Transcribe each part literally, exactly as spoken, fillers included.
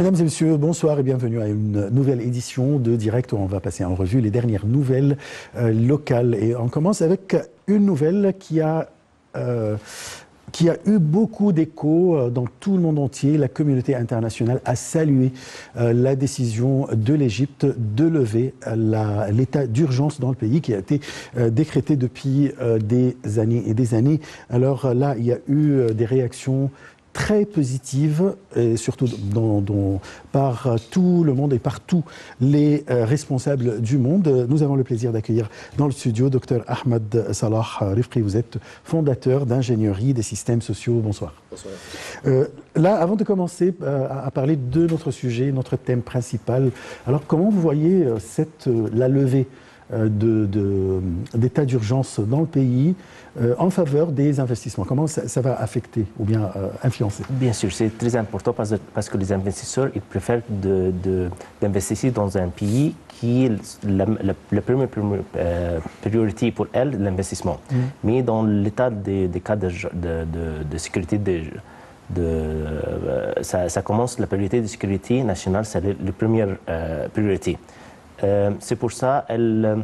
Mesdames et messieurs, bonsoir et bienvenue à une nouvelle édition de Direct où on va passer en revue les dernières nouvelles euh, locales. Et on commence avec une nouvelle qui a, euh, qui a eu beaucoup d'écho dans tout le monde entier. La communauté internationale a salué euh, la décision de l'Égypte de lever la, l'état d'urgence dans le pays qui a été euh, décrété depuis euh, des années et des années. Alors là, il y a eu euh, des réactions très positive, et surtout dans, dans, par tout le monde et par tous les euh, responsables du monde. Nous avons le plaisir d'accueillir dans le studio Dr Ahmed Salah Rifqi. Vous êtes fondateur d'ingénierie des systèmes sociaux. Bonsoir. Bonsoir. Euh, là, avant de commencer euh, à parler de notre sujet, notre thème principal, alors comment vous voyez euh, cette, euh, la levée euh, de, de, d'état d'urgence dans le pays Euh, en faveur des investissements? Comment ça, ça va affecter ou bien euh, influencer? Bien sûr, c'est très important parce, parce que les investisseurs ils préfèrent de, de, d'investir dans un pays qui est la, la, la première, première euh, priorité pour elle, l'investissement. Mm. Mais dans l'état des, des cas de, de, de, de sécurité, de, de, euh, ça, ça commence, la priorité de sécurité nationale, c'est la, la première euh, priorité. Euh, c'est pour ça elle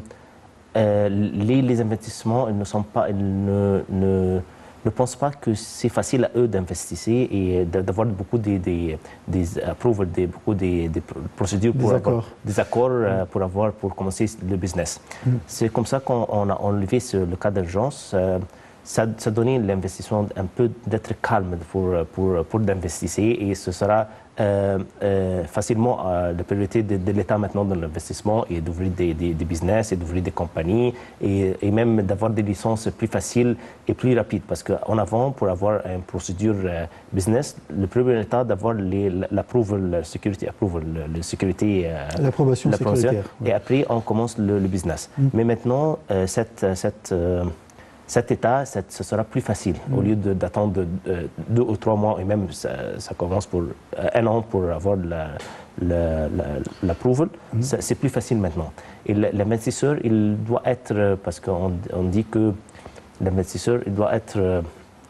Euh, les, les investissements, ils ne, sont pas, ils ne, ne, ne pensent pas que c'est facile à eux d'investir et d'avoir beaucoup de, de, des approvals, de, beaucoup de, de procédures pour des avoir accords, des accords mm. euh, pour, avoir, pour commencer le business. Mm. C'est comme ça qu'on on a enlevé ce, le cas d'urgence. Euh, ça, ça donnait l'investissement un peu d'être calme pour, pour, pour d'investir et ce sera Euh, euh, facilement euh, la priorité de, de l'État maintenant dans l'investissement et d'ouvrir des, des, des business et d'ouvrir des compagnies et, et même d'avoir des licences plus faciles et plus rapides parce qu'en avant, pour avoir une procédure euh, business, le premier état d'avoir l'approval, la security approval, la sécurité, euh, l'approbation sécuritaire. Et ouais. Après, on commence le, le business. Mm. Mais maintenant, euh, cette, cette euh, cet état, cette, ce sera plus facile. Mm. Au lieu de, d'attendre de, de, deux ou trois mois, et même ça, ça commence pour euh, un an pour avoir l'approval, mm. c'est plus facile maintenant. Et l'investisseur, il doit être, parce qu'on on dit que l'investisseur, il doit être euh,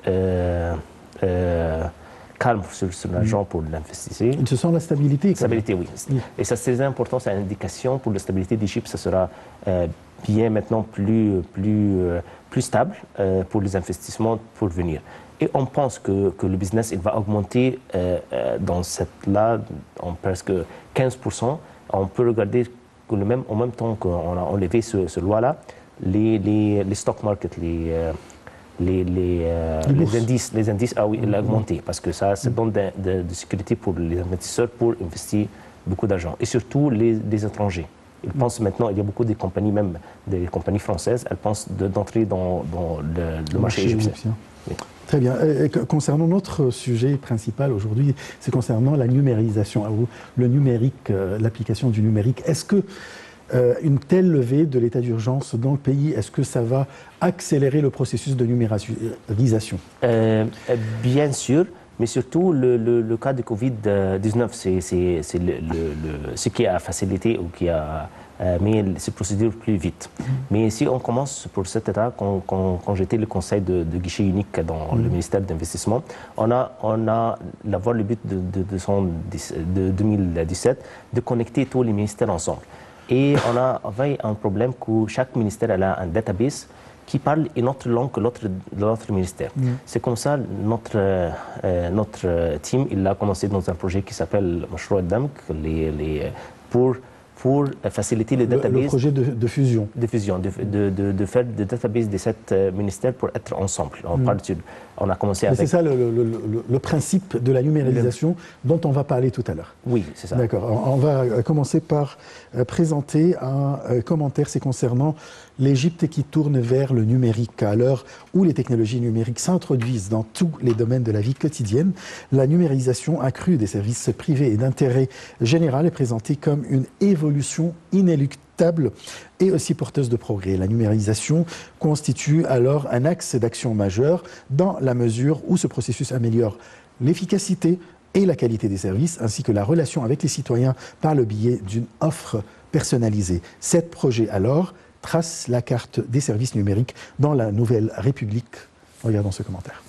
euh, calme sur, sur l'argent mm. pour l'investir. Il se sent la stabilité. Stabilité, oui. Mm. Et ça, c'est très important, c'est une indication pour la stabilité d'Égypte, ça sera euh, bien maintenant plus, plus, euh, plus stable euh, pour les investissements pour venir. Et on pense que, que le business il va augmenter euh, euh, dans cette là en presque quinze pour cent. On peut regarder que le même, en même temps qu'on a enlevé ce, ce loi-là, les, les, les stock market, les, euh, les, les, euh, les, les indices, les indices ah oui, il a augmenté parce que ça, ça donne de, de, de sécurité pour les investisseurs pour investir beaucoup d'argent et surtout les, les étrangers. Ils pensent maintenant, il y a beaucoup de compagnies, même des compagnies françaises, elles pensent d'entrer de, dans, dans le, le marché, marché égyptien. égyptien. Oui. Très bien. Et concernant notre sujet principal aujourd'hui, c'est concernant la numérisation, le numérique, euh, l'application du numérique. Est-ce que euh, une telle levée de l'état d'urgence dans le pays, est-ce que ça va accélérer le processus de numérisation? euh, Bien sûr. Mais surtout, le, le, le cas de covid dix-neuf, c'est le, le, le, ce qui a facilité ou qui a euh, mis ces procédures plus vite. Mm. Mais si on commence pour cet état, quand, quand, quand j'étais le conseil de, de guichet unique dans mm. le ministère d'investissement, on a, on a d'avoir le but de, de, de, son, de deux mille dix-sept de connecter tous les ministères ensemble. Et on a avait un problème que chaque ministère a un database qui parle une autre langue que l'autre ministère. Mm. C'est comme ça, notre, euh, notre team, il a commencé dans un projet qui s'appelle Mashroua Damk, les, les, pour, pour faciliter le, le database. Le projet de, de fusion. De fusion, de, de, de, de faire des databases de sept ministères pour être ensemble. On, mm. parle sur, on a commencé avec... C'est ça le, le, le, le principe de la numérisation le... dont on va parler tout à l'heure. Oui, c'est ça. D'accord. On va commencer par présenter un commentaire, c'est concernant l'Égypte qui tourne vers le numérique. À l'heure où les technologies numériques s'introduisent dans tous les domaines de la vie quotidienne, la numérisation accrue des services privés et d'intérêt général est présentée comme une évolution inéluctable et aussi porteuse de progrès. La numérisation constitue alors un axe d'action majeur dans la mesure où ce processus améliore l'efficacité et la qualité des services, ainsi que la relation avec les citoyens par le biais d'une offre personnalisée. Sept projets alors trace la carte des services numériques dans la nouvelle République. Regardons ce commentaire.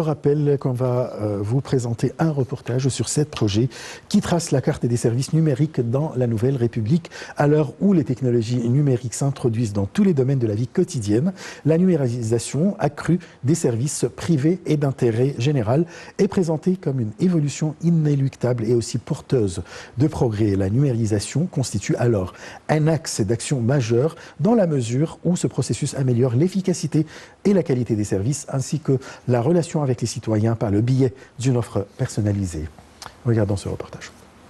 rappelle qu'on va euh, vous présenter un reportage sur sept projets qui tracent la carte des services numériques dans la Nouvelle République. À l'heure où les technologies numériques s'introduisent dans tous les domaines de la vie quotidienne, la numérisation accrue des services privés et d'intérêt général est présentée comme une évolution inéluctable et aussi porteuse de progrès. La numérisation constitue alors un axe d'action majeur dans la mesure où ce processus améliore l'efficacité et la qualité des services ainsi que la relation avec les citoyens par le biais d'une offre personnalisée. Regardons ce reportage.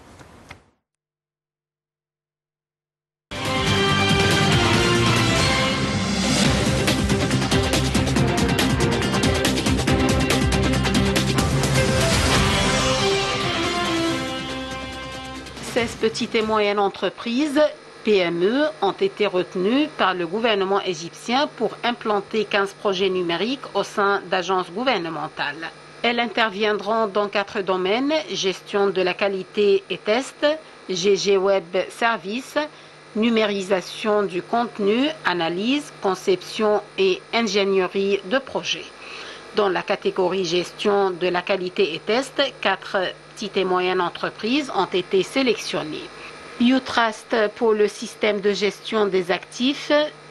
seize petites et moyennes entreprises, P M E, ont été retenues par le gouvernement égyptien pour implanter quinze projets numériques au sein d'agences gouvernementales. Elles interviendront dans quatre domaines: gestion de la qualité et tests, G G Web Service, numérisation du contenu, analyse, conception et ingénierie de projets. Dans la catégorie gestion de la qualité et tests, quatre petites et moyennes entreprises ont été sélectionnées. Utrust pour le système de gestion des actifs,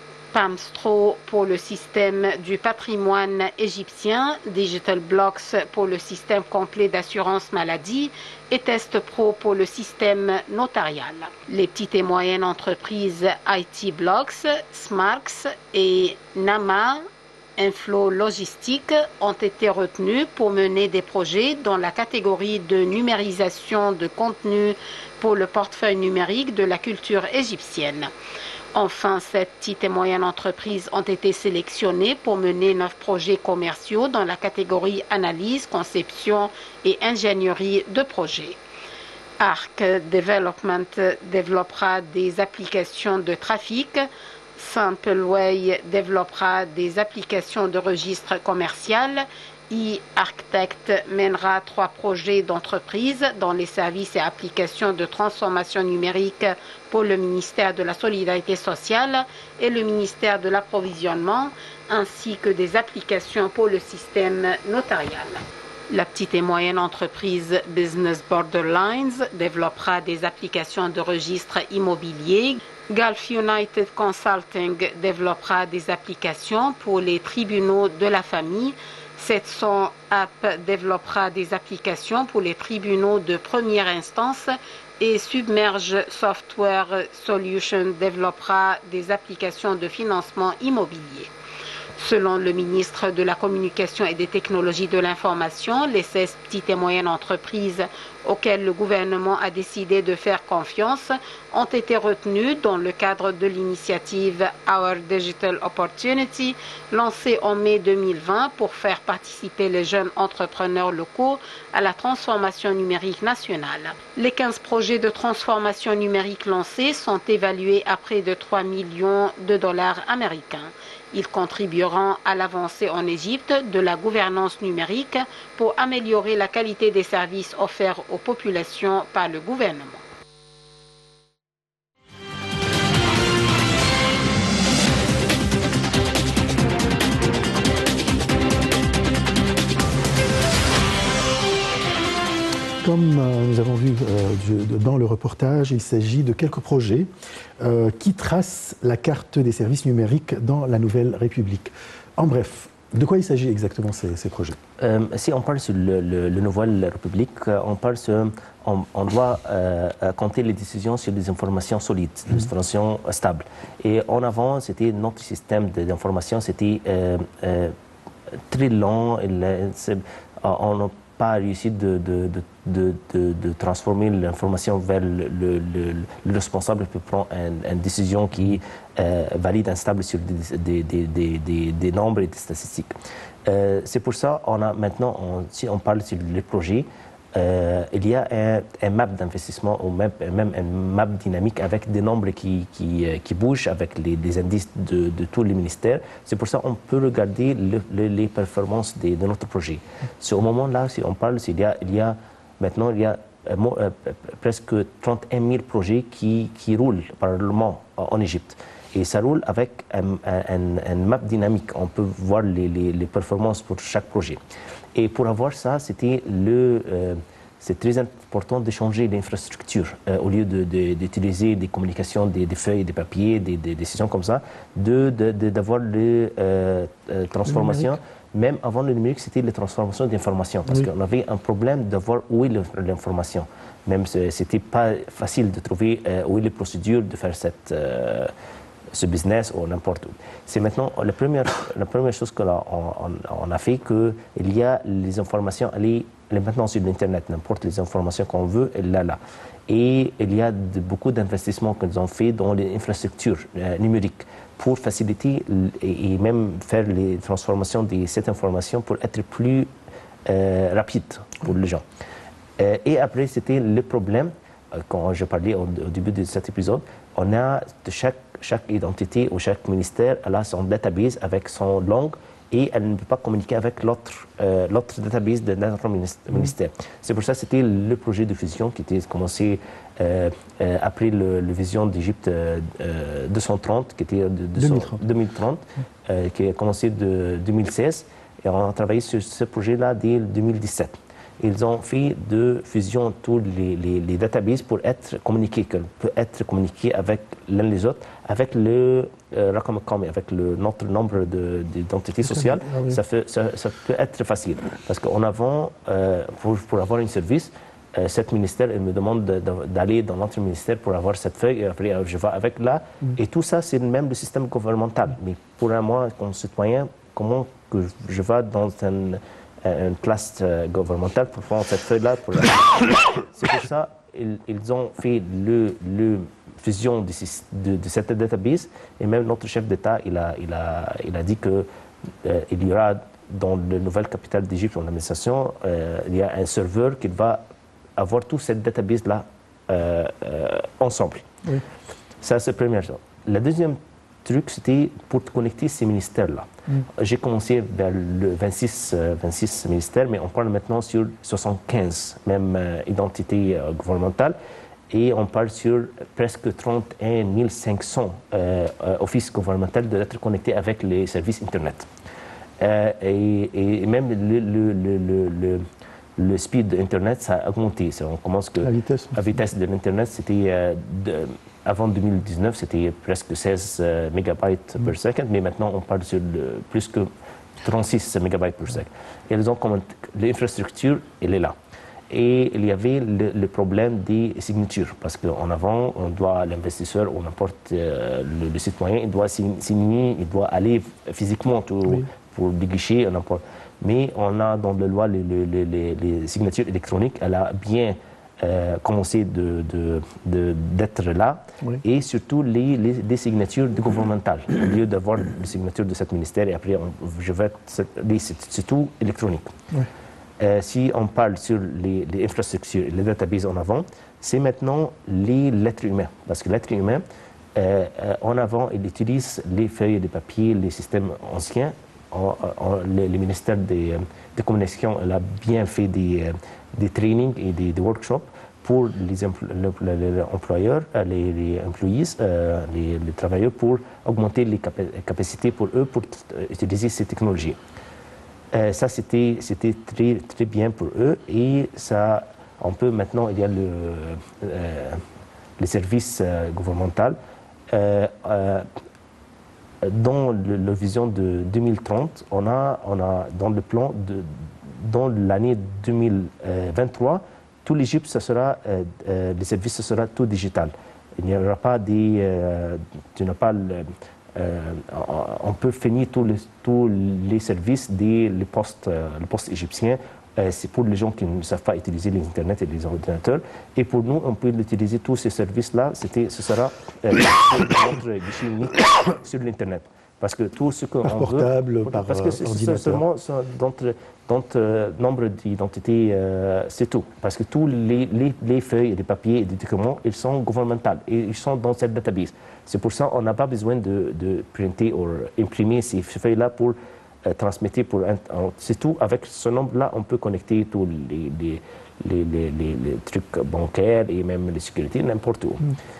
Pamstro pour le système du patrimoine égyptien, Digital Blocks pour le système complet d'assurance maladie et Test Pro pour le système notarial. Les petites et moyennes entreprises I T Blocks, Smarx et Nama Inflow Logistique ont été retenus pour mener des projets dans la catégorie de numérisation de contenu pour le portefeuille numérique de la culture égyptienne. Enfin, sept petites et moyennes entreprises ont été sélectionnées pour mener neuf projets commerciaux dans la catégorie analyse, conception et ingénierie de projets. Arc Development développera des applications de trafic. Simpleway développera des applications de registre commercial. E-Architect mènera trois projets d'entreprise dans les services et applications de transformation numérique pour le ministère de la Solidarité sociale et le ministère de l'Approvisionnement, ainsi que des applications pour le système notarial. La petite et moyenne entreprise Business Borderlines développera des applications de registre immobilier. Gulf United Consulting développera des applications pour les tribunaux de la famille. sept cents App développera des applications pour les tribunaux de première instance et Submerge Software Solutions développera des applications de financement immobilier. Selon le ministre de la Communication et des Technologies de l'Information, les seize petites et moyennes entreprises auxquelles le gouvernement a décidé de faire confiance ont été retenues dans le cadre de l'initiative Our Digital Opportunity, lancée en mai deux mille vingt pour faire participer les jeunes entrepreneurs locaux à la transformation numérique nationale. Les quinze projets de transformation numérique lancés sont évalués à près de trois millions de dollars américains. Ils contribueront à l'avancée en Égypte de la gouvernance numérique pour améliorer la qualité des services offerts aux populations par le gouvernement. Comme euh, nous avons vu euh, du, de, dans le reportage, il s'agit de quelques projets euh, qui tracent la carte des services numériques dans la Nouvelle République. En bref, de quoi il s'agit exactement ces, ces projets? euh, Si on parle sur le, le, le Nouvelle République, on, parle sur, on, on doit euh, compter les décisions sur des informations solides, des informations stables. Et en avant, c'était notre système d'information, c'était euh, euh, très lent. Et le, on n'a pas réussi de, de, de, de, de transformer l'information vers le, le, le, le responsable qui prend une, une décision qui euh, valide instable sur des, des, des, des, des nombres et des statistiques. Euh, c'est pour ça qu'on a maintenant, on, si on parle sur les projets, euh, il y a un, un map d'investissement ou même, même un map dynamique avec des nombres qui, qui, qui bougent avec les, les indices de, de tous les ministères. C'est pour ça qu'on peut regarder le, le, les performances de, de notre projet. C'est au moment-là, si on parle, il y a, il y a maintenant il y a euh, euh, presque trente et un mille projets qui, qui roulent parallèlement en Égypte. Et ça roule avec un, un, un map dynamique. On peut voir les, les, les performances pour chaque projet. Et pour avoir ça, c'était le, euh, c'est très important de changer l'infrastructure. Euh, au lieu de, de, d'utiliser des communications, des, des feuilles, des papiers, des, des décisions comme ça, de, de, de, d'avoir les euh, euh, transformations. Même avant le numérique, c'était les transformations d'informations. Parce oui. qu'on avait un problème de voir où est l'information. Même ce n'était pas facile de trouver euh, où est les procédures de faire cette... Euh, ce business ou n'importe où. C'est maintenant la première, la première chose qu'on a, on, on a fait, qu'il y a les informations, elle est, elle est maintenant sur l'Internet, n'importe les informations qu'on veut, elle est là. Et il y a de, beaucoup d'investissements qu'ils ont fait dans les infrastructures euh, numériques pour faciliter et, et même faire les transformations de cette information pour être plus euh, rapide pour les gens. Euh, et après, c'était le problème, euh, quand je parlais au, au début de cet épisode, on a de chaque, chaque identité ou chaque ministère, elle a son database avec son langue et elle ne peut pas communiquer avec l'autre euh, l'autre database de notre ministère. Mmh. C'est pour ça que c'était le projet de fusion qui était commencé euh, euh, après le, le vision d'Égypte euh, deux cent trente, qui était de, de deux mille trente, deux mille trente mmh. euh, qui a commencé de deux mille seize. Et on a travaillé sur ce projet-là dès deux mille dix-sept. Ils ont fait de fusion tous les, les, les databases pour être communiqués, qu'elles peuvent être communiquées avec l'un les autres, avec le euh, avec le notre nombre d'identités sociales. Ah oui. ça, fait, ça, ça peut être facile. Parce qu'en avant, euh, pour, pour avoir un service, euh, cet ministère, il me demande d'aller dans notre ministère pour avoir cette feuille, et après je vais avec là. Mm. Et tout ça, c'est même le système gouvernemental. Mais pour moi, comme citoyen, comment que je vais dans un une place euh, gouvernementale pour prendre cette feuille-là. Pour... C'est pour ça qu'ils ils ont fait le, le fusion de, de, de cette database. Et même notre chef d'État, il a, il a, il a dit qu'il euh, y aura dans la nouvelle capitale d'Égypte, dans l'administration, euh, il y a un serveur qui va avoir toute cette database-là euh, euh, ensemble. Oui. Ça, c'est la première chose. La deuxième truc, c'était pour connecter ces ministères-là. Mm. J'ai commencé vers le vingt-six, euh, vingt-six ministères, mais on parle maintenant sur soixante-quinze, même euh, identités euh, gouvernementales, et on parle sur presque trente et un mille cinq cents euh, euh, offices gouvernementaux d'être connectés avec les services Internet. Euh, et, et même le, le, le, le, le, le speed d'Internet, ça a augmenté. On commence que la vitesse, la vitesse de l'Internet, c'était... Euh, de, Avant deux mille dix-neuf, c'était presque seize euh, mégabytes mmh. par seconde, mais maintenant on parle sur le, plus que trente-six mégabytes par seconde. Et ils ont commenté, l'infrastructure, elle est là. Et il y avait le, le problème des signatures, parce qu'en avant, on doit, l'investisseur ou n'importe euh, le, le citoyen, il doit signer, il doit aller physiquement tout, oui. pour les guichets, n'importe. Mais on a dans la loi les, les, les, les signatures électroniques, elle a bien Euh, commencer de, de, de, d'être là, oui. et surtout les, les, les signatures gouvernementales. Au lieu d'avoir les signatures de ce ministère, et après on, je vais, c'est tout électronique. Oui. Euh, si on parle sur les, les infrastructures, les databases en avant, c'est maintenant les lettres humaines. Parce que l'être humain, euh, en avant, il utilise les feuilles de papier, les systèmes anciens. En, en, les, les ministères des, des communications, elle a bien fait des, des trainings et des, des workshops pour les, empl les, les employeurs, les, les employés, euh, les, les travailleurs, pour augmenter les capa capacités pour eux pour utiliser ces technologies. Euh, ça, c'était très, très bien pour eux, et ça, on peut maintenant, il y a le, euh, les services euh, gouvernementaux. Euh, euh, Dans le, la vision de deux mille trente, on a, on a dans le plan, de, dans l'année deux mille vingt-trois, tout l'Égypte, ce sera, euh, euh, les services, ce sera tout digital. Il n'y aura pas des... Euh, tu n'as pas le, euh, on peut finir tous les, tous les services des les postes, euh, les postes égyptiens. Euh, c'est pour les gens qui ne savent pas utiliser l'Internet et les ordinateurs. Et pour nous, on peut utiliser tous ces services-là. Ce sera euh, notre guichet unique sur l'Internet. Parce que tout ce qu'on veut... portable, par parce que c'est seulement d'entre euh, nombre d'identités, euh, c'est tout. Parce que tous les, les, les feuilles, les papiers et les documents, ils sont gouvernementaux et ils sont dans cette database. C'est pour ça qu'on n'a pas besoin de, de printer ou imprimer ces feuilles-là pour euh, transmettre. Pour c'est tout. Avec ce nombre-là, on peut connecter tous les, les, les, les, les, les trucs bancaires et même les sécurités, n'importe où. Mm.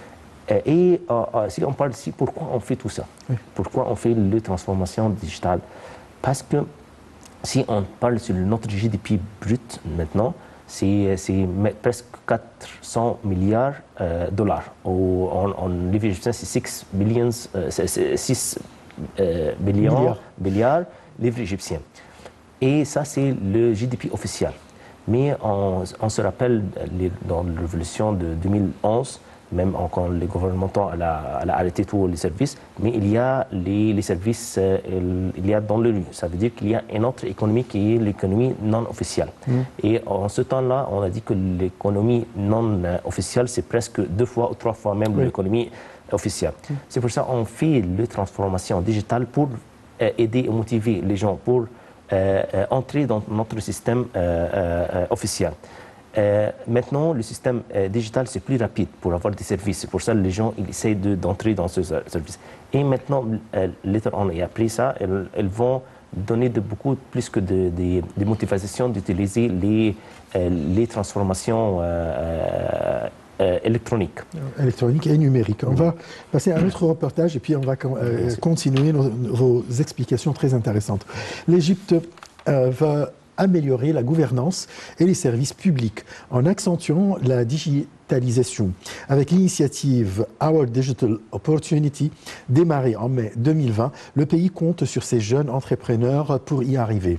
Et euh, si on parle ici, pourquoi on fait tout ça? Oui. Pourquoi on fait les transformations digitales? Parce que si on parle sur notre G D P brut maintenant, c'est presque quatre cents milliards de dollars. Au, en, en livre égyptien, c'est six billions, euh, six euh, billions, milliards. milliards livres égyptiens. Et ça, c'est le G D P officiel. Mais on, on se rappelle les, dans la révolution de deux mille onze, même quand le gouvernement a, a arrêté tous les services, mais il y a les, les services, euh, il y a dans le rue. Ça veut dire qu'il y a une autre économie qui est l'économie non officielle. Mmh. Et en ce temps-là, on a dit que l'économie non officielle, c'est presque deux fois ou trois fois même oui. l'économie officielle. Mmh. C'est pour ça qu'on fait la transformation digitale pour euh, aider et motiver les gens pour euh, euh, entrer dans notre système euh, euh, officiel. Euh, maintenant, le système euh, digital, c'est plus rapide pour avoir des services. C'est pour ça que les gens ils essayent d'entrer de, dans ce service. Et maintenant, euh, later on, et après ça, elles, elles vont donner de beaucoup plus que de, de, de motivation d'utiliser les, euh, les transformations euh, euh, électroniques. Électroniques et numériques. On mmh. va passer à un autre reportage et puis on va euh, continuer nos, vos explications très intéressantes. L'Égypte euh, va améliorer la gouvernance et les services publics en accentuant la digitalisation. Avec l'initiative Our Digital Opportunity, démarrée en mai deux mille vingt, le pays compte sur ses jeunes entrepreneurs pour y arriver.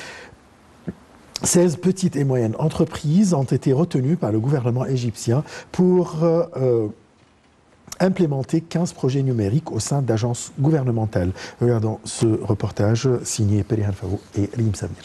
seize petites et moyennes entreprises ont été retenues par le gouvernement égyptien pour euh, implémenter quinze projets numériques au sein d'agences gouvernementales. Regardons ce reportage signé Perihan Faou et Rim Samir.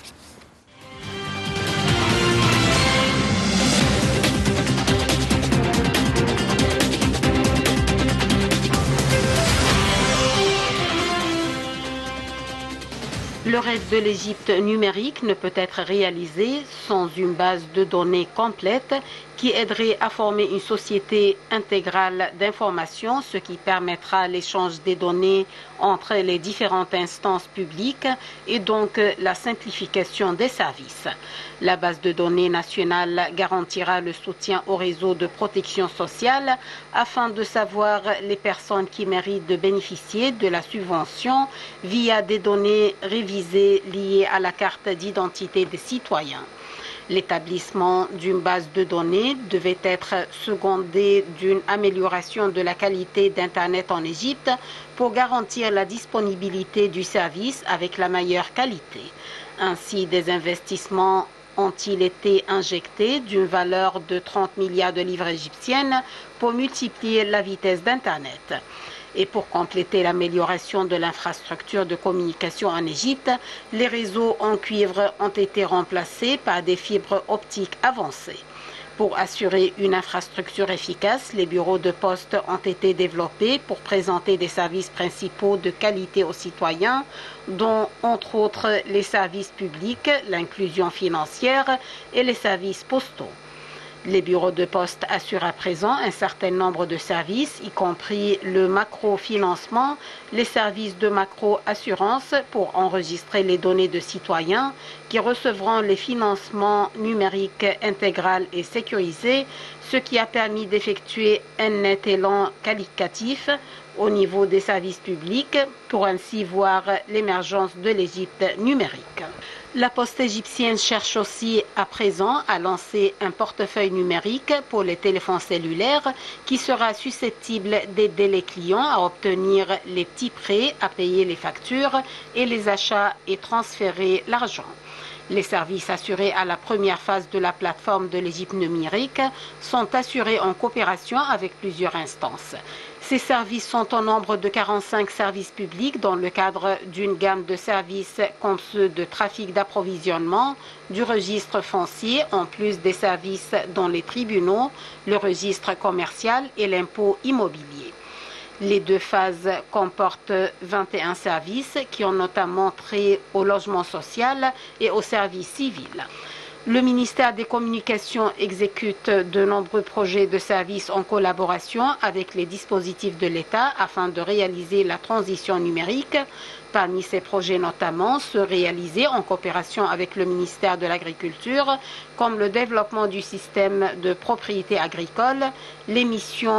Le rêve de l'Égypte numérique ne peut être réalisé sans une base de données complète qui aiderait à former une société intégrale d'information, ce qui permettra l'échange des données entre les différentes instances publiques et donc la simplification des services. La base de données nationale garantira le soutien au réseau de protection sociale afin de savoir les personnes qui méritent de bénéficier de la subvention via des données révisées liées à la carte d'identité des citoyens. L'établissement d'une base de données devait être secondé d'une amélioration de la qualité d'Internet en Égypte pour garantir la disponibilité du service avec la meilleure qualité. Ainsi, des investissements ont-ils été injectés d'une valeur de trente milliards de livres égyptiennes pour multiplier la vitesse d'Internet. Et pour compléter l'amélioration de l'infrastructure de communication en Égypte, les réseaux en cuivre ont été remplacés par des fibres optiques avancées. Pour assurer une infrastructure efficace, les bureaux de poste ont été développés pour présenter des services principaux de qualité aux citoyens, dont entre autres les services publics, l'inclusion financière et les services postaux. Les bureaux de poste assurent à présent un certain nombre de services, y compris le macro-financement, les services de macro-assurance pour enregistrer les données de citoyens qui recevront les financements numériques intégral et sécurisés, ce qui a permis d'effectuer un net élan qualitatif au niveau des services publics pour ainsi voir l'émergence de l'Égypte numérique. La Poste égyptienne cherche aussi à présent à lancer un portefeuille numérique pour les téléphones cellulaires qui sera susceptible d'aider les clients à obtenir les petits prêts, à payer les factures et les achats et transférer l'argent. Les services assurés à la première phase de la plateforme de l'Égypte numérique sont assurés en coopération avec plusieurs instances. Ces services sont au nombre de quarante-cinq services publics dans le cadre d'une gamme de services comme ceux de trafic d'approvisionnement, du registre foncier, en plus des services dans les tribunaux, le registre commercial et l'impôt immobilier. Les deux phases comportent vingt et un services qui ont notamment trait au logement social et au service civil. Le ministère des Communications exécute de nombreux projets de services en collaboration avec les dispositifs de l'État afin de réaliser la transition numérique. Parmi ces projets notamment, ceux réalisés en coopération avec le ministère de l'Agriculture, comme le développement du système de propriété agricole, l'émission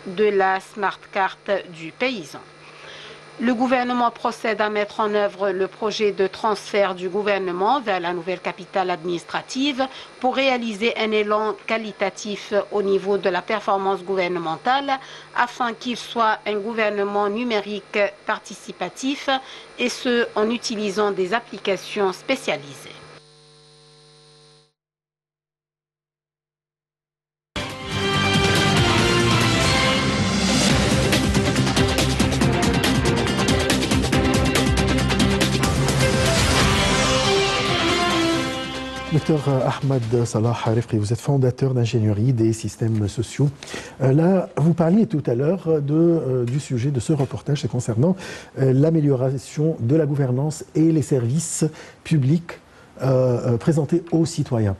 de la Smart Card du paysan. Le gouvernement procède à mettre en œuvre le projet de transfert du gouvernement vers la nouvelle capitale administrative pour réaliser un élan qualitatif au niveau de la performance gouvernementale afin qu'il soit un gouvernement numérique participatif et ce en utilisant des applications spécialisées. Docteur Ahmed Salah Rifqi, vous êtes fondateur d'ingénierie des systèmes sociaux. Euh, là, vous parliez tout à l'heure de, euh, du sujet de ce reportage concernant euh, l'amélioration de la gouvernance et les services publics euh, présentés aux citoyens.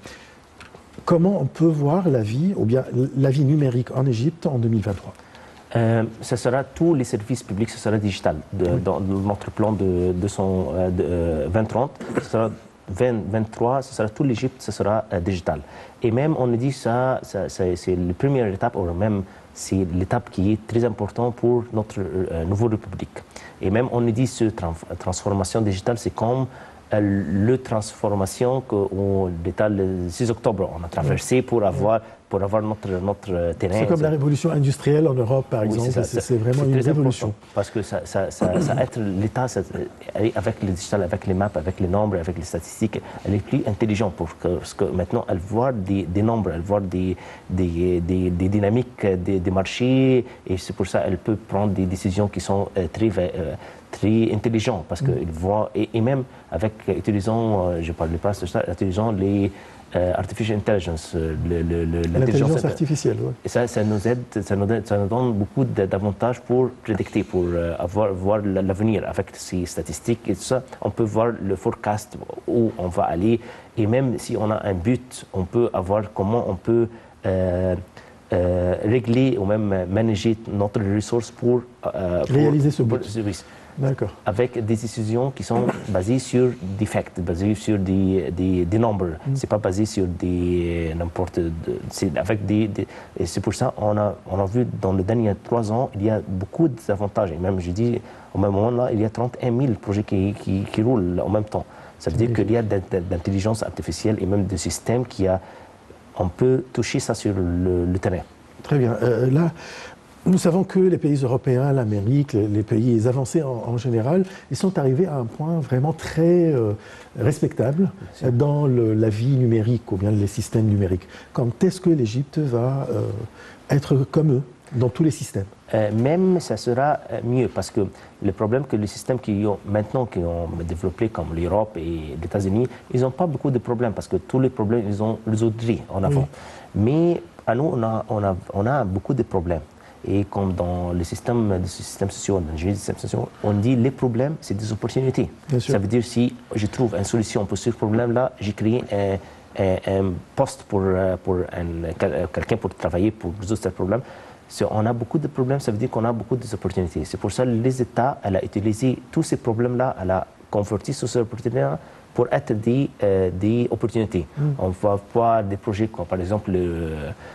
Comment on peut voir la vie, ou bien la vie numérique en Égypte en deux mille vingt-trois? Euh, ce sera tous les services publics, ce sera digital. De, oui. Dans notre plan de, de, son, euh, de euh, vingt trente, ce sera vingt vingt-trois, ce sera tout l'Égypte, ce sera euh, digital. Et même, on nous dit ça, ça, ça c'est la première étape, ou même c'est l'étape qui est très importante pour notre euh, nouvelle République. Et même, on nous dit que cette transformation digitale, c'est comme euh, la transformation que l'État le six octobre, on a traversé pour avoir, pour avoir notre, notre terrain. C'est comme la révolution industrielle en Europe, par exemple. Oui, c'est vraiment une révolution. Parce que ça, ça, ça, ça aide l'État, avec le digital, avec les maps, avec les nombres, avec les statistiques, elle est plus intelligente pour que, parce que maintenant, elle voit des, des nombres, elle voit des, des, des, des dynamiques des, des marchés, et c'est pour ça qu'elle peut prendre des décisions qui sont euh, très, euh, très intelligentes, parce qu'elle voit, et, et même avec, utilisant, euh, je ne parle pas de ça, utilisant les Euh, artificial intelligence, l'intelligence artificielle. Ouais. Et ça, ça nous aide, ça nous, aide, ça nous donne beaucoup d'avantages pour prédicter, pour euh, avoir, voir l'avenir avec ces statistiques et tout ça. On peut voir le forecast où on va aller, et même si on a un but, on peut avoir comment on peut euh, euh, régler ou même manager notre ressource pour, euh, pour réaliser ce but. Service. D'accord. Avec des décisions qui sont basées sur des faits, basées sur des, des, des nombres. Mm. C'est pas basé sur des n'importe. C'est avec des, des et c'est pour ça on a on a vu dans les derniers trois ans il y a beaucoup d'avantages. Et même je dis au même moment là il y a trente et un mille projets qui, qui qui roulent en même temps. Ça veut dire qu'il y a d'intelligence artificielle et même de systèmes qui a on peut toucher ça sur le, le terrain. Très bien. Euh, là. Nous savons que les pays européens, l'Amérique, les pays avancés en, en général, ils sont arrivés à un point vraiment très euh, respectable dans le, la vie numérique ou bien les systèmes numériques. Quand est-ce que l'Égypte va euh, être comme eux dans tous les systèmes? euh, Même ça sera mieux parce que le problème que les systèmes qui ont maintenant qui ont développé comme l'Europe et les États-Unis, ils n'ont pas beaucoup de problèmes parce que tous les problèmes ils ont résolus en avant. Oui. Mais à nous on a on a on a beaucoup de problèmes. Et comme dans le système, le système social, l'ingénierie des systèmes sociaux, on dit les problèmes, c'est des opportunités. Ça veut dire si je trouve une solution pour ce problème-là, j'ai créé un, un, un poste pour, pour quelqu'un pour travailler pour résoudre ce problème. Si on a beaucoup de problèmes, ça veut dire qu'on a beaucoup d'opportunités. C'est pour ça que les États, elle a utilisé tous ces problèmes-là, elle a converti ces opportunités-là pour être des, euh, des opportunités. Mm. On va voir des projets comme par exemple le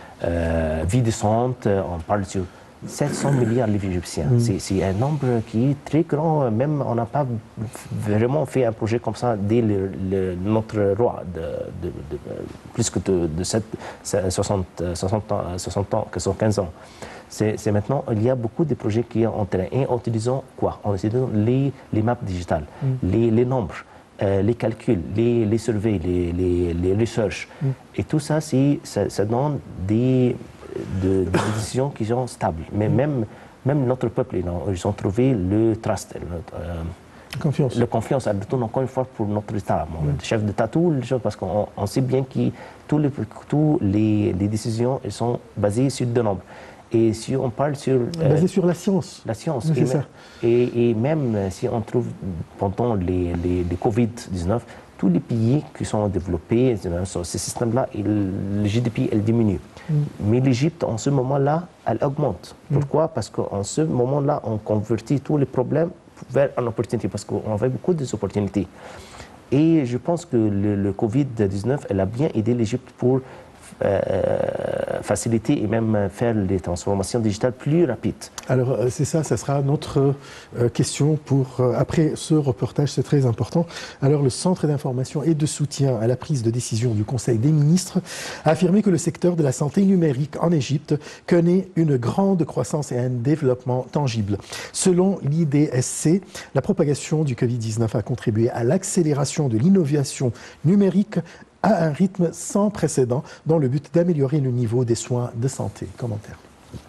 euh, vie décente, on parle sur sept cents milliards de livres égyptiens. Mm. C'est un nombre qui est très grand, même on n'a pas vraiment fait un projet comme ça dès le, le, notre roi, de, de, de, plus que de, de sept, soixante, soixante ans, soixante ans, soixante-quinze ans. C'est maintenant, il y a beaucoup de projets qui sont en terrain. Et en utilisant quoi? En utilisant les, les maps digitales, mm. les, les nombres. Euh, les calculs, les, les surveys, les, les, les recherches. Mm. Et tout ça, ça, ça donne des, de, des décisions qui sont stables. Mais mm. même, même notre peuple, ils ont trouvé le trust, le, euh, confiance. La confiance. Elle retourne encore une fois pour notre État. Mm. Le chef d'État, tout les choses, parce qu'on on sait bien que toutes les, tous les, les décisions elles sont basées sur deux nombres. Et si on parle sur... Euh, Basé sur la science. La science. Oui, et, ça. Et, et même si on trouve pendant les, les, les covid dix-neuf, tous les pays qui sont développés, sur ces systèmes-là, le G D P elle diminue. Mm. Mais l'Égypte, en ce moment-là, elle augmente. Mm. Pourquoi? Parce qu'en ce moment-là, on convertit tous les problèmes vers une opportunité, parce qu'on avait beaucoup d'opportunités. Et je pense que le, le covid dix-neuf, elle a bien aidé l'Égypte pour euh, faciliter et même faire les transformations digitales plus rapides. Alors c'est ça, ça sera notre euh, question pour euh, après ce reportage, c'est très important. Alors le Centre d'information et de soutien à la prise de décision du Conseil des ministres a affirmé que le secteur de la santé numérique en Égypte connaît une grande croissance et un développement tangible. Selon l'I D S C, la propagation du Covid dix-neuf a contribué à l'accélération de l'innovation numérique à un rythme sans précédent dans le but d'améliorer le niveau des soins de santé. Commentaire.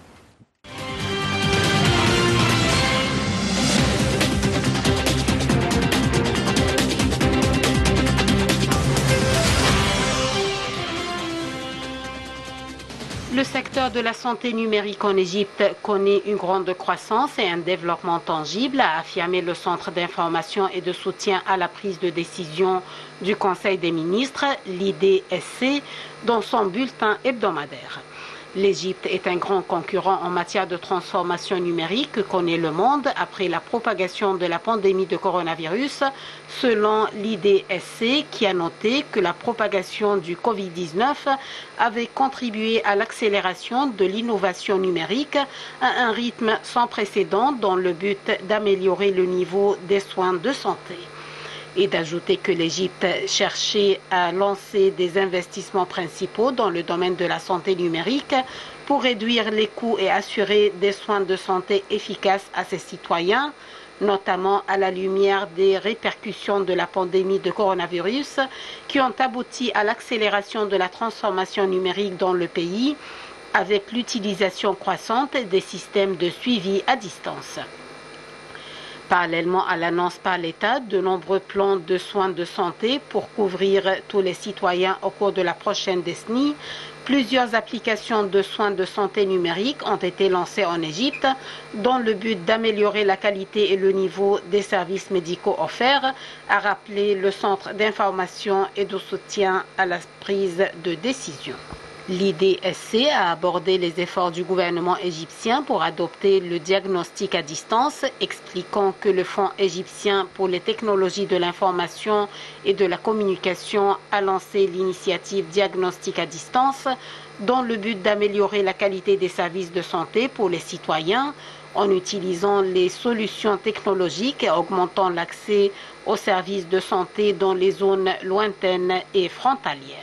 Le secteur de la santé numérique en Égypte connaît une grande croissance et un développement tangible, a affirmé le Centre d'information et de soutien à la prise de décision du Conseil des ministres, l'I D S C, dans son bulletin hebdomadaire. L'Égypte est un grand concurrent en matière de transformation numérique que connaît le monde après la propagation de la pandémie de coronavirus, selon l'I D S C, qui a noté que la propagation du Covid dix-neuf avait contribué à l'accélération de l'innovation numérique à un rythme sans précédent dans le but d'améliorer le niveau des soins de santé. Et d'ajouter que l'Égypte cherchait à lancer des investissements principaux dans le domaine de la santé numérique pour réduire les coûts et assurer des soins de santé efficaces à ses citoyens, notamment à la lumière des répercussions de la pandémie de coronavirus qui ont abouti à l'accélération de la transformation numérique dans le pays avec l'utilisation croissante des systèmes de suivi à distance. Parallèlement à l'annonce par l'État de nombreux plans de soins de santé pour couvrir tous les citoyens au cours de la prochaine décennie, plusieurs applications de soins de santé numériques ont été lancées en Égypte dans le but d'améliorer la qualité et le niveau des services médicaux offerts, a rappelé le Centre d'information et de soutien à la prise de décision. L'I D S C a abordé les efforts du gouvernement égyptien pour adopter le diagnostic à distance, expliquant que le Fonds égyptien pour les technologies de l'information et de la communication a lancé l'initiative Diagnostic à distance dans le but d'améliorer la qualité des services de santé pour les citoyens en utilisant les solutions technologiques et augmentant l'accès aux services de santé dans les zones lointaines et frontalières.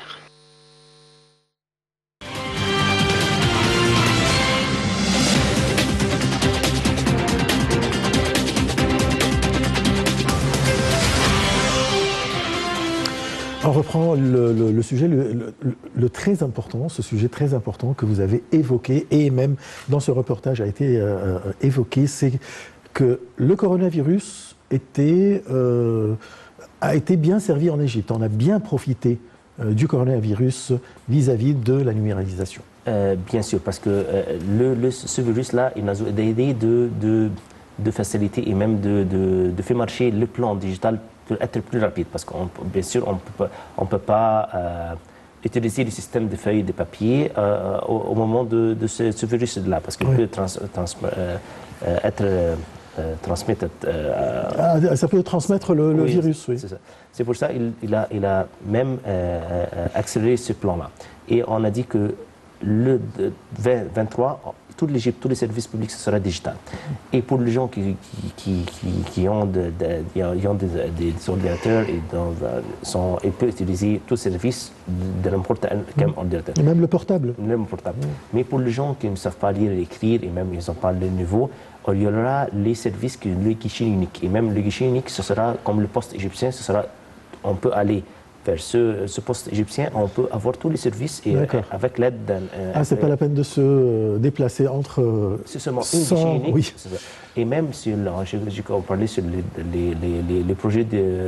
On reprend le, le, le sujet, le, le, le très important, ce sujet très important que vous avez évoqué, et même dans ce reportage a été euh, évoqué, c'est que le coronavirus était, euh, a été bien servi en Égypte. On a bien profité euh, du coronavirus vis-à-vis de la numérisation. Euh, bien sûr, parce que euh, le, le, ce virus-là, il a aidé de, de, de faciliter et même de, de, de faire marcher le plan digital pour être plus rapide, parce qu'on bien sûr on peut on peut pas euh, utiliser le système de feuilles de papier euh, au, au moment de, de ce, ce virus-là, parce qu'il oui. peut trans, trans, euh, être euh, transmettre. Euh, ah, ça peut transmettre le, le oui, virus, oui. C'est pour ça qu'il il a, il a même euh, accéléré ce plan-là. Et on a dit que le vingt vingt-trois, toute l'Égypte, tous les services publics, ce sera digital. Et pour les gens qui, qui, qui, qui ont, de, de, qui ont des, des ordinateurs, et dans, sont, ils peuvent utiliser tous les services de n'importe quel ordinateur. Et même le portable. Même portable. Mmh. Mais pour les gens qui ne savent pas lire et écrire, et même ils n'ont pas le niveau, il y aura les services, qui, le guichet unique. Et même le guichet unique, ce sera comme le poste égyptien, ce sera, on peut aller vers ce, ce poste égyptien, on peut avoir tous les services et avec l'aide d'un... Euh, ah, c'est pas la peine de se euh, déplacer entre... Euh, c'est seulement une guichet unique. Oui. Et même sur, j'ai parlé sur les, les, les, les projets de,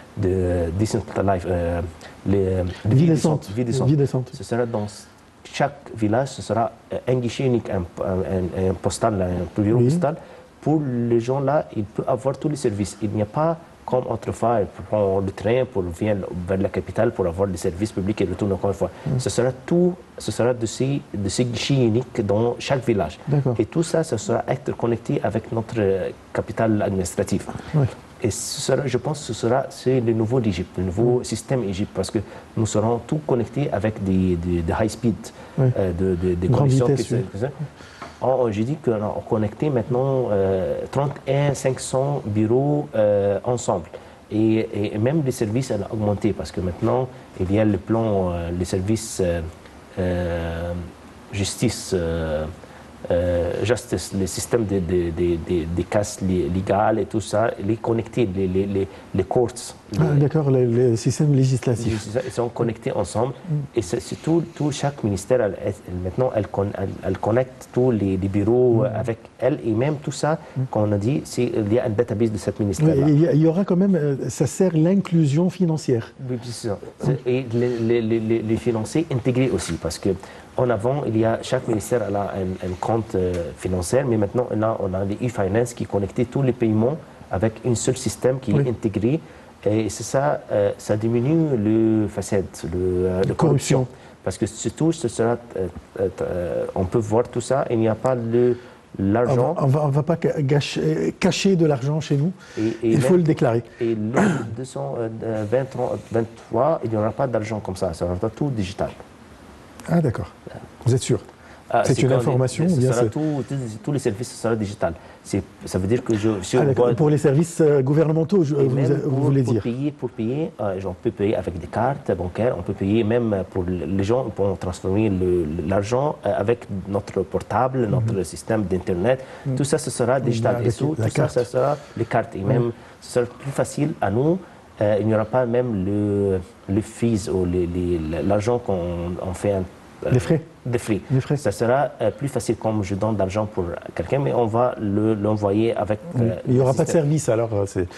de Decent Life, euh, les, les vie décente. Vie décente. Ce sera dans chaque village, ce sera un guichet unique, un, un, un postal, un bureau oui. postal. Pour les gens là, ils peuvent avoir tous les services. Il n'y a pas... comme autrefois, ils prennent le train pour venir vers la capitale pour avoir des services publics et retournent encore une fois. Mmh. Ce sera tout, ce sera de ces, de ces guichets uniques dans chaque village. Et tout ça, ce sera être connecté avec notre capitale administrative. Oui. Et ce sera, je pense que ce sera c'est le nouveau d'Égypte, le nouveau système Égypte, parce que nous serons tous connectés avec des, des, des high speed, oui. euh, de, de, des grande connexions. vitesse, Qui, oui. oh, j'ai dit qu'on a connecté maintenant euh, trente et un cinq cents bureaux euh, ensemble. Et, et même les services ont augmenté parce que maintenant il y a le plan, euh, les services euh, euh, justice. Euh, Euh, justice, les systèmes des de, de, de, de casse légales et tout ça, les connectés, les, les, les, les courts. Ah, d'accord, les, les systèmes législatifs. Ils sont connectés ensemble. Mm. Et c'est tout, tout, chaque ministère, elle, elle, maintenant, elle, elle, elle connecte tous les, les bureaux mm. avec elle. Et même tout ça, mm. comme on a dit, il y a un database de cette ministère-là. Oui, il y aura quand même, ça sert l'inclusion financière. Oui, c'est ça. Et les, les, les, les financiers intégrés aussi, parce que en avant, il y a, chaque ministère a un, un compte euh, financier, mais maintenant, on a, on a les e-finance qui connectent tous les paiements avec un seul système qui oui. est intégré. Et c'est ça, euh, ça diminue le facette, le, la corruption. corruption. Parce que surtout, ce sera, euh, euh, on peut voir tout ça, il n'y a pas le... L'argent. On ne va pas gâcher, cacher de l'argent chez nous, et, et il même, faut le déclarer. Et le deux cent vingt-trois, il n'y aura pas d'argent comme ça, ça sera tout digital. Ah d'accord, vous êtes sûr? Ah, c'est une information les, ou bien c'est... Tout, tous les services, ce sera digital. Ça veut dire que je... Si ah, on pour les services gouvernementaux, je, vous, pour, vous voulez pour dire payer, Pour payer, euh, on peut payer avec des cartes bancaires, on peut payer même pour les gens, pour transformer l'argent avec notre portable, notre mm-hmm. système d'Internet. Mm-hmm. Tout ça, ce sera digital. Et tout, tout ça, ce sera les cartes. Et même, mm-hmm. ce sera plus facile à nous. Euh, il n'y aura pas même le, le fees ou l'argent qu'on fait un Les frais. Des frais. Les frais. Ça sera euh, plus facile comme je donne d'argent pour quelqu'un, mais on va l'envoyer le, avec. Euh, il n'y aura pas de service alors.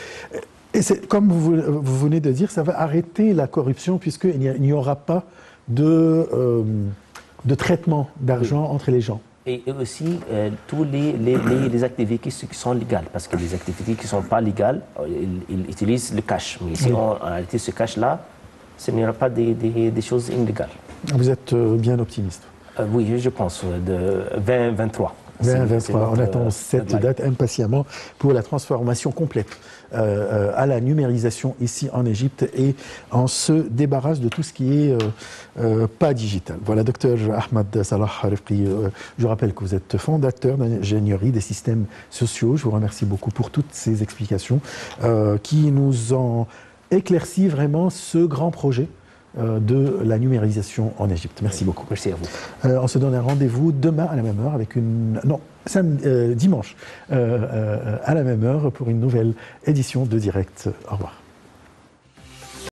Et c'est comme vous, vous venez de dire, ça va arrêter la corruption puisqu'il n'y aura pas de, euh, de traitement d'argent oui. entre les gens. Et aussi euh, tous les, les, les, les activités qui sont légales, parce que les activités qui ne sont pas légales, ils, ils utilisent le cash. Mais si oui. on arrête ce cash-là, il n'y aura pas des, des, des choses illégales. Vous êtes bien optimiste? euh, Oui, je pense, de vingt vingt-trois. vingt vingt-trois, on attend cette euh, date impatiemment pour la transformation complète euh, à la numérisation ici en Égypte et on se débarrasse de tout ce qui est euh, euh, pas digital. Voilà, docteur Ahmed Salah Rifqi, euh, je rappelle que vous êtes fondateur d'ingénierie des systèmes sociaux. Je vous remercie beaucoup pour toutes ces explications euh, qui nous ont éclairci vraiment ce grand projet de la numérisation en Égypte. Merci beaucoup. Merci à vous. Euh, on se donne un rendez-vous demain à la même heure avec une... Non, samedi, euh, dimanche euh, euh, à la même heure pour une nouvelle édition de Direct. Au revoir.